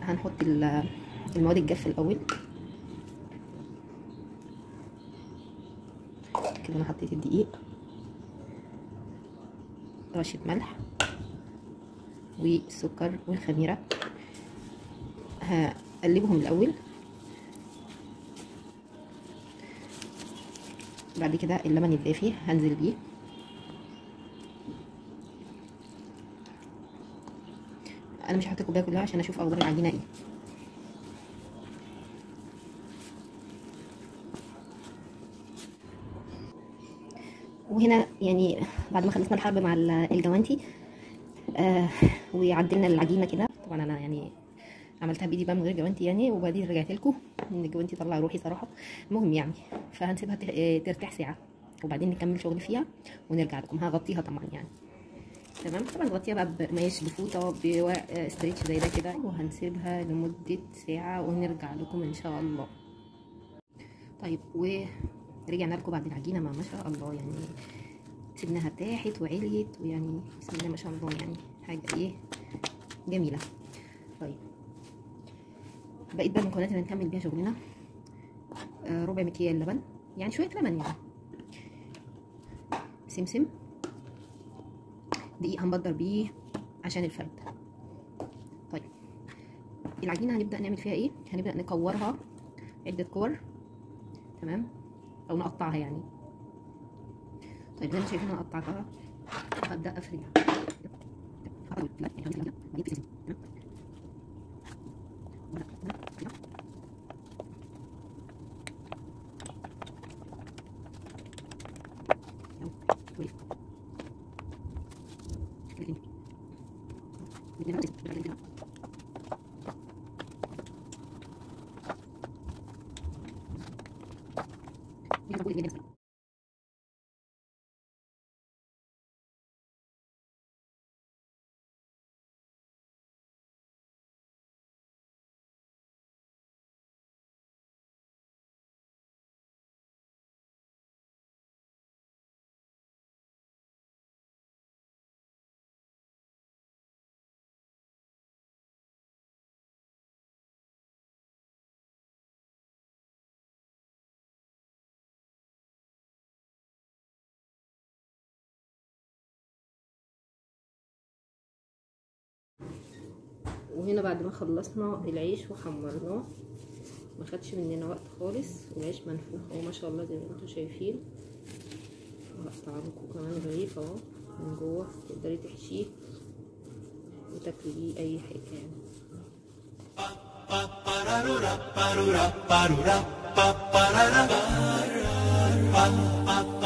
هنحط المواد الجافه الاول كده. انا حطيت الدقيق، رشه ملح والسكر والخميره. هقلبهم الاول، بعد كده اللبن الدافي هنزل بيه. انا مش هحط الكوبايه كلها عشان اشوف اخبار العجينه ايه. وهنا يعني بعد ما خلصنا الحرب مع الجوانتي وعدلنا العجينه كده. طبعا انا يعني عملتها بايدي بقى من غير جوانتي يعني، وبعدين رجعت لكم ان الجوانتي طلع روحي صراحه. المهم يعني فهنسيبها ترتاح ساعه وبعدين نكمل شغل فيها ونرجع لكم. هغطيها طبعا يعني تمام. طبعا نغطيها بقى بقماش، بفوطه، بورق ستريتش زي ده كده، وهنسيبها لمده ساعه ونرجع لكم ان شاء الله. طيب ورجعنا لكم بعد العجينه. ما شاء الله يعني سيبناها ارتاحت وعليت، ويعني بسم الله ما شاء الله يعني حاجه ايه جميله. طيب بقيت بقى المكونات اللي هنكمل بيها شغلنا. ربع مكيال لبن، يعني شويه لبن يعني، سمسم، دقيق هنبدر بيه عشان الفرد. طيب العجينه هنبدا نعمل فيها ايه؟ هنبدا نكورها عده كور تمام، او نقطعها يعني. طيب زي ما شايفين انا قطعتها، هبدا افردها. وهنا بعد ما خلصنا العيش وحمرناه، ما خدش مننا وقت خالص، والعيش منفوخ اهو ما شاء الله زي ما انتم شايفين. وهقطع لكم كمان رغيف اهو من جوه، تقدري تحشيه وتاكلي بيه اي حاجه يعني.